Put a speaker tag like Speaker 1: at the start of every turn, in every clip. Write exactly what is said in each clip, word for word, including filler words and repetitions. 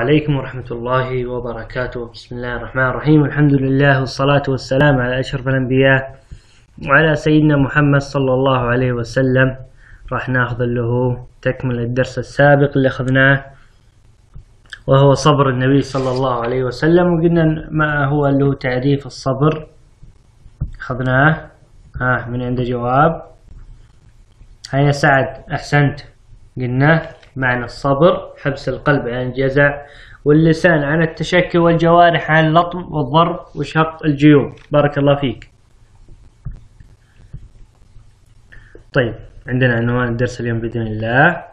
Speaker 1: عليكم ورحمة الله وبركاته. بسم الله الرحمن الرحيم. الحمد لله والصلاة والسلام على أشرف الأنبياء وعلى سيدنا محمد صلى الله عليه وسلم. راح ناخذ له تكمل الدرس السابق اللي أخذناه وهو صبر النبي صلى الله عليه وسلم، وقلنا ما هو له تعريف الصبر أخذناه. ها من عنده جواب؟ هيا سعد أحسنت. قلنا معنى الصبر حبس القلب عن الجزع واللسان عن التشكي والجوارح عن اللطم والضرب وشق الجيوب. بارك الله فيك. طيب عندنا عنوان الدرس اليوم بإذن الله: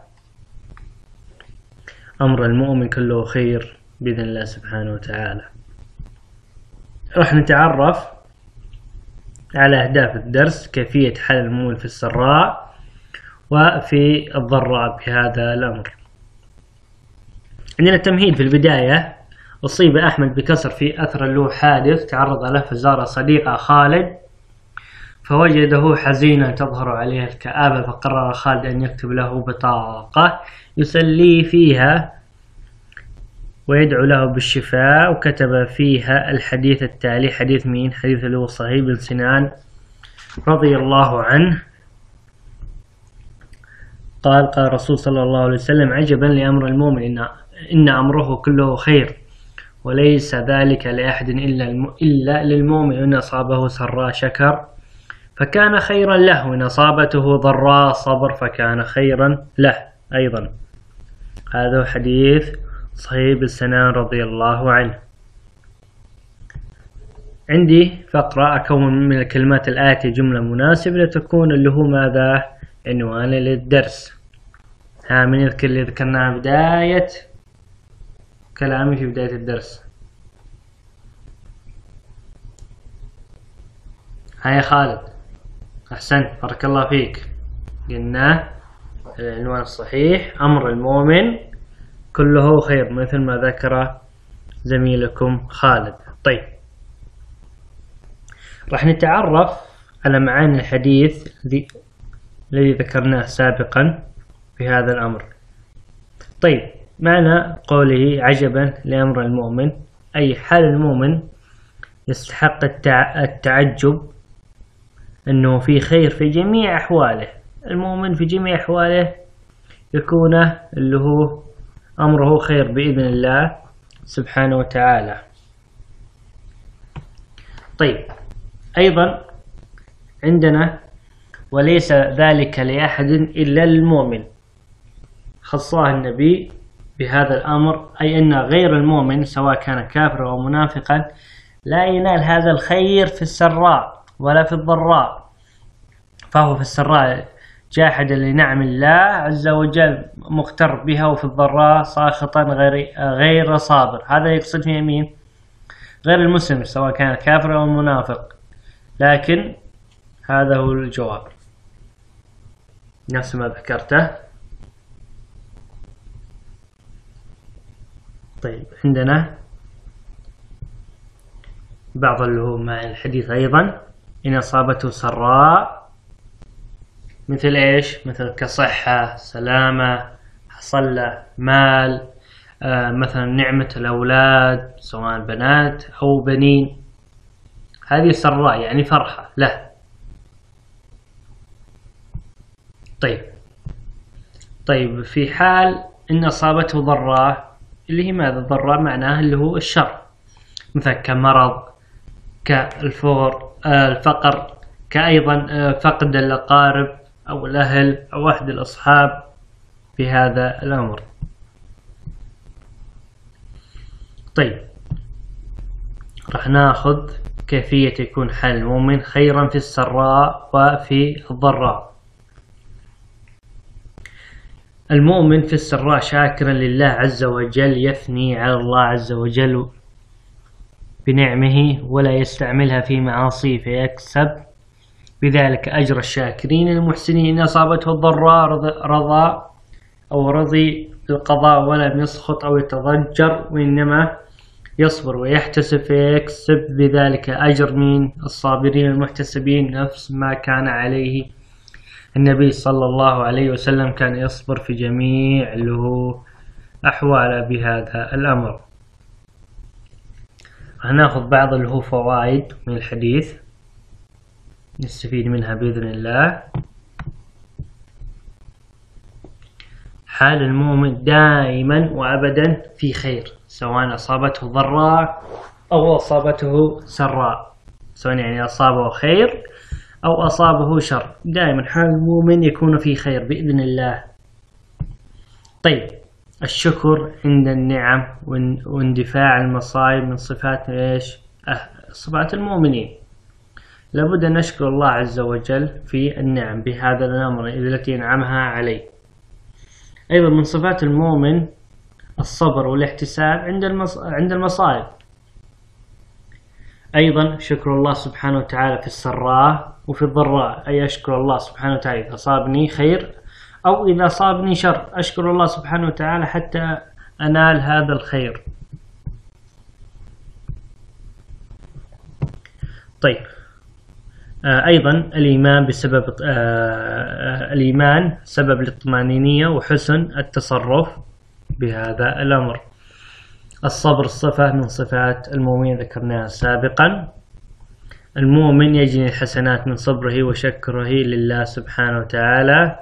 Speaker 1: أمر المؤمن كله خير بإذن الله سبحانه وتعالى. راح نتعرف على أهداف الدرس، كيفية حل المؤمن في السراء وفي الضراء بهذا الأمر. عندنا تمهيد في البداية: أصيب أحمد بكسر في أثر له حادث تعرض له فزار صديقه خالد فوجده حزينا تظهر عليه الكآبة، فقرر خالد أن يكتب له بطاقة يسليه فيها ويدعو له بالشفاء، وكتب فيها الحديث التالي. حديث مين؟ حديث له صهيب بن سنان رضي الله عنه قال: قال الرسول صلى الله عليه وسلم: عجبا لأمر المؤمن إن, إن أمره كله خير وليس ذلك لأحد إلا, الم... إلا للمؤمن إن أصابه سراء شكر فكان خيرا له، وإن أصابته ضراء صبر فكان خيرا له أيضا. هذا حديث صهيب بن سنان رضي الله عنه. عندي فقرة أكون من الكلمات الآتية جملة مناسبة لتكون اللي هو ماذا؟ عنوان للدرس. ها من يذكر اللي ذكرناها بداية كلامي في بداية الدرس؟ هيا خالد أحسنت بارك الله فيك. قلنا العنوان الصحيح: أمر المؤمن كله خير مثل ما ذكر زميلكم خالد. طيب راح نتعرف على معاني الحديث الذي ذكرناه سابقا في هذا الأمر. طيب معنى قوله عجبا لأمر المؤمن، أي حال المؤمن يستحق التعجب أنه في خير في جميع أحواله. المؤمن في جميع أحواله يكون اللي هو أمره خير بإذن الله سبحانه وتعالى. طيب أيضا عندنا وليس ذلك لأحد إلا المؤمن، خصاه النبي بهذا الأمر، أي أن غير المؤمن سواء كان كافرا أو منافقا لا ينال هذا الخير في السراء ولا في الضراء، فهو في السراء جاحدا لنعم الله عز وجل مغتر بها، وفي الضراء ساخطا غير غير صابر. هذا يقصد فيه مين؟ غير المسلم سواء كان كافر أو منافق، لكن هذا هو الجواب نفس ما ذكرته. طيب عندنا بعض اللي هو مع الحديث أيضا: إن أصابته سراء مثل إيش؟ مثل كصحة سلامة حصل له مال، آه مثلا نعمة الأولاد سواء بنات أو بنين، هذه سراء يعني فرحة له. طيب طيب في حال إن أصابته ضراء اللي هي ماذا؟ ضراء معناه اللي هو الشر، مثل كمرض كالفقر آه الفقر كأيضا آه فقد الأقارب أو الأهل أو أحد الأصحاب في هذا الأمر. طيب راح ناخذ كيفية يكون حال المؤمن خيرا في السراء وفي الضراء. المؤمن في السراء شاكرا لله عز وجل، يثني على الله عز وجل بنعمه ولا يستعملها في معاصيه فيكسب بذلك أجر الشاكرين المحسنين. إن أصابته الضراء رضى أو رضي بالقضاء ولم يسخط أو يتضجر، وإنما يصبر ويحتسب فيكسب بذلك أجر من الصابرين المحتسبين، نفس ما كان عليه النبي صلى الله عليه وسلم. كان يصبر في جميع له أحواله بهذا الأمر. هناخذ بعض اللي هو فوائد من الحديث نستفيد منها بإذن الله. حال المؤمن دائما وأبدا في خير، سواء أصابته ضراء أو أصابته سراء، سواء يعني أصابه خير أو أصابه شر، دائما حال المؤمن يكون في خير بإذن الله. طيب، الشكر عند النعم واندفاع المصائب من صفات إيش؟ أه صفات المؤمنين. لابد أن نشكر الله عز وجل في النعم بهذا الأمر التي أنعمها عليه. أيضا من صفات المؤمن الصبر والاحتساب عند عند المصائب. أيضا شكر الله سبحانه وتعالى في السراء وفي الضراء، أي أشكر الله سبحانه وتعالى إذا أصابني خير أو إذا أصابني شر، أشكر الله سبحانه وتعالى حتى أنال هذا الخير. طيب، آه أيضا الإيمان بسبب آه الإيمان سبب للطمأنينة وحسن التصرف بهذا الأمر. الصبر صفة من صفات المؤمن ذكرناها سابقا. المؤمن يجني الحسنات من صبره وشكره لله سبحانه وتعالى.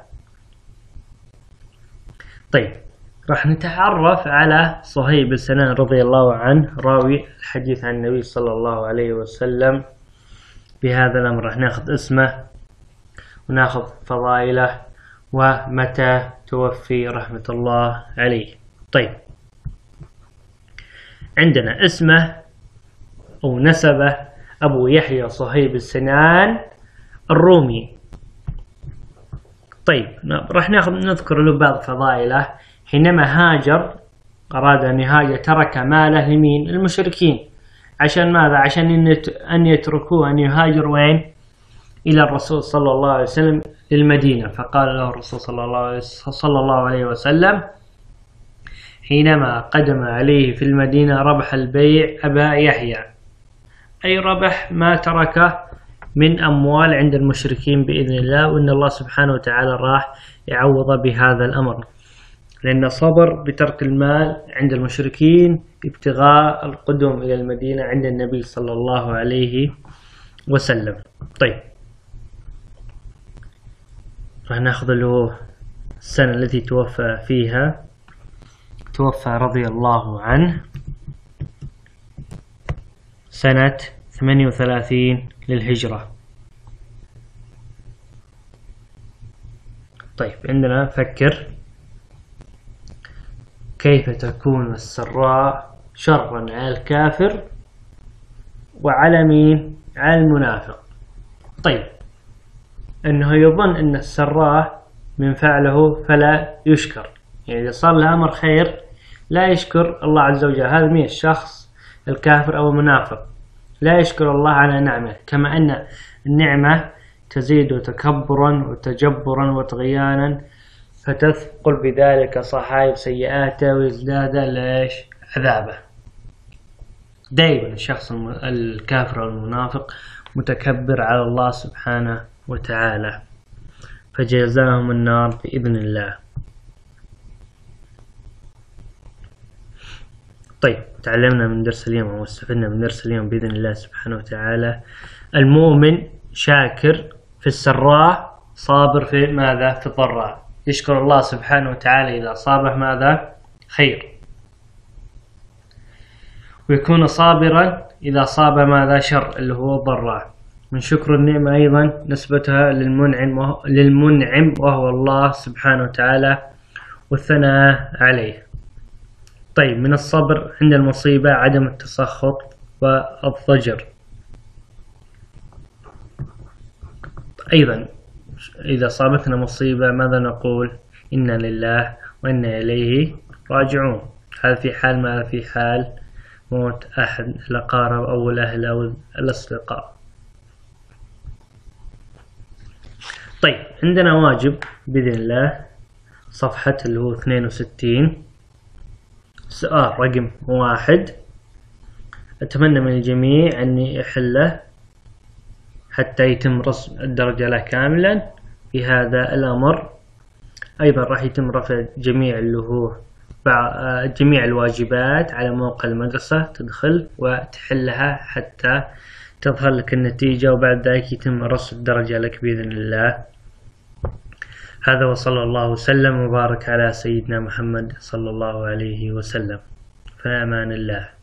Speaker 1: طيب، راح نتعرف على صهيب بن سنان رضي الله عنه راوي الحديث عن النبي صلى الله عليه وسلم بهذا الأمر. راح ناخذ اسمه وناخذ فضائله ومتى توفي رحمة الله عليه. طيب، عندنا اسمه أو نسبه أبو يحيى صهيب السنان الرومي. طيب، راح ناخذ نذكر له بعض فضائله. حينما هاجر أراد أن يهاجر ترك ماله لمين؟ المشركين. عشان ماذا؟ عشان أن يتركوه أن يهاجر وين؟ إلى الرسول صلى الله عليه وسلم للمدينة. فقال له الرسول صلى الله صلى الله عليه وسلم حينما قدم عليه في المدينة: ربح البيع أبا يحيى، أي ربح ما تركه من أموال عند المشركين بإذن الله، وإن الله سبحانه وتعالى راح يعوض بهذا الأمر، لأن صبر بترك المال عند المشركين ابتغاء القدوم إلى المدينة عند النبي صلى الله عليه وسلم. طيب، راح ناخذ له السنة التي توفى فيها. توفى رضي الله عنه سنة ثمانية وثلاثين للهجرة. طيب، عندنا فكر كيف تكون السراء شرا على الكافر وعلى مين؟ على المنافق. طيب، انه يظن ان السراء من فعله فلا يشكر، يعني اذا صار له امر خير لا يشكر الله عز وجل. هذا مين؟ الشخص الكافر او المنافق لا يشكر الله على نعمه، كما ان النعمة تزيد تكبرا وتجبرا وطغيانا فتثقل بذلك صحائف سيئاته ويزداد ليش؟ عذابه. دائما الشخص الكافر والمنافق متكبر على الله سبحانه وتعالى، فجزاهم النار بإذن الله. طيب، تعلمنا من درس اليوم واستفدنا من درس اليوم بإذن الله سبحانه وتعالى. المؤمن شاكر في السراء، صابر في ماذا؟ في الضراء، يشكر الله سبحانه وتعالى إذا أصابه ماذا؟ خير، ويكون صابرا إذا أصاب ماذا؟ شر اللي هو ضراء. من شكر النعمة أيضا نسبتها للمنعم للمنعم وهو الله سبحانه وتعالى والثناء عليه. طيب، من الصبر عند المصيبة عدم التسخط والضجر. أيضا إذا صابتنا مصيبة ماذا نقول؟ إنا لله وإنا إليه راجعون. هذا في حال ماذا؟ في حال موت أحد الأقارب أو الأهل أو الأصدقاء. طيب، عندنا واجب بإذن الله صفحة اللي هو اثنين وستين، سؤال رقم واحد. أتمنى من الجميع أن يحله حتى يتم رسم الدرجة له كاملا في هذا الأمر. أيضا راح يتم رفع جميع اللي هو جميع الواجبات على موقع المدرسة، تدخل وتحلها حتى تظهر لك النتيجة، وبعد ذلك يتم رصد الدرجة لك بإذن الله. هذا وصلى الله وسلم وبارك على سيدنا محمد صلى الله عليه وسلم. في أمان الله.